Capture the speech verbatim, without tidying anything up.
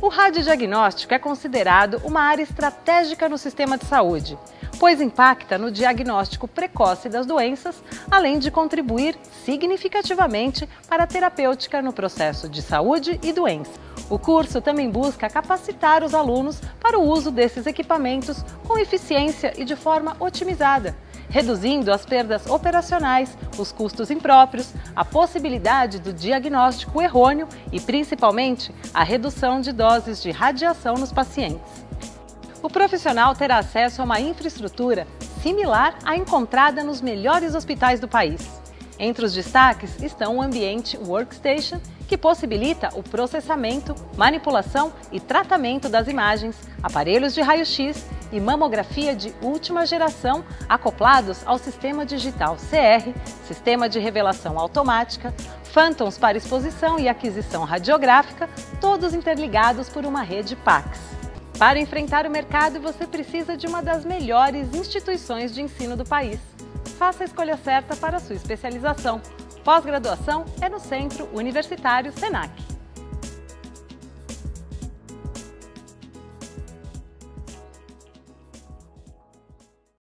O radiodiagnóstico é considerado uma área estratégica no sistema de saúde, pois impacta no diagnóstico precoce das doenças, além de contribuir significativamente para a terapêutica no processo de saúde e doença. O curso também busca capacitar os alunos para o uso desses equipamentos com eficiência e de forma otimizada, reduzindo as perdas operacionais, os custos impróprios, a possibilidade do diagnóstico errôneo e, principalmente, a redução de doses de radiação nos pacientes. O profissional terá acesso a uma infraestrutura similar à encontrada nos melhores hospitais do país. Entre os destaques estão o ambiente Workstation, que possibilita o processamento, manipulação e tratamento das imagens, aparelhos de raio-x e mamografia de última geração acoplados ao sistema digital C R, sistema de revelação automática, phantoms para exposição e aquisição radiográfica, todos interligados por uma rede Pax. Para enfrentar o mercado, você precisa de uma das melhores instituições de ensino do país. Faça a escolha certa para a sua especialização. Pós-graduação é no Centro Universitário Senac.